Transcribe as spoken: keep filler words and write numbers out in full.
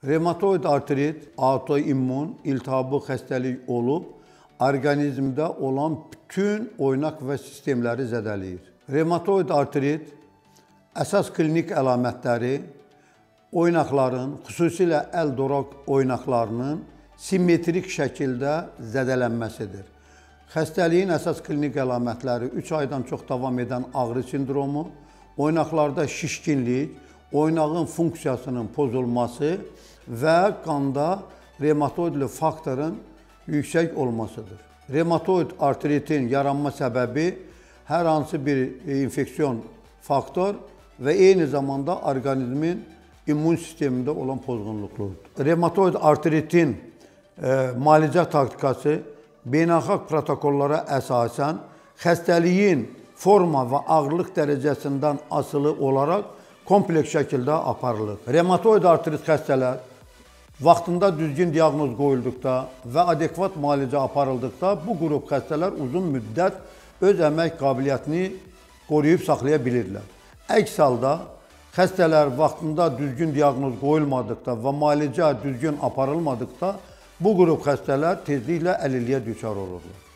Revmatoid artrit autoimmun iltihabı xəstəlik olub, orqanizmdə olan bütün oynaq və sistemləri zədələyir. Revmatoid artrit əsas klinik əlamətləri oynaqların, xüsusilə əl-doraq oynaqlarının simmetrik şəkildə zədələnməsidir. Xəstəliyin əsas klinik əlamətləri üç aydan çox davam edən ağrı sindromu, oynaqlarda şişkinlik, oynağın funksiyasının pozulması və qanda revmatoidli faktorun yüksək olmasıdır. Revmatoid artritin yaranma səbəbi hər hansı bir infeksiyon faktor və eyni zamanda orqanizmin immun sistemində olan pozğunluqlardır. Revmatoid artritin e, müalicə taktikası beynəlxalq protokollara əsasən xəstəliyin forma və ağırlıq dərəcəsindən asılı olaraq kompleks şəkildə aparılır. Revmatoid artrit xəstələr vaxtında düzgün diaqnoz qoyulduqda və adekvat müalicə aparıldıqda bu qrup xəstələr uzun müddət öz əmək qabiliyyətini qoruyub saxlaya bilirlər. Əks halda xəstələr vaxtında düzgün diaqnoz qoyulmadıqda və müalicə düzgün aparılmadıqda bu qrup xəstələr tezliklə əlilliyə düçar olurlar.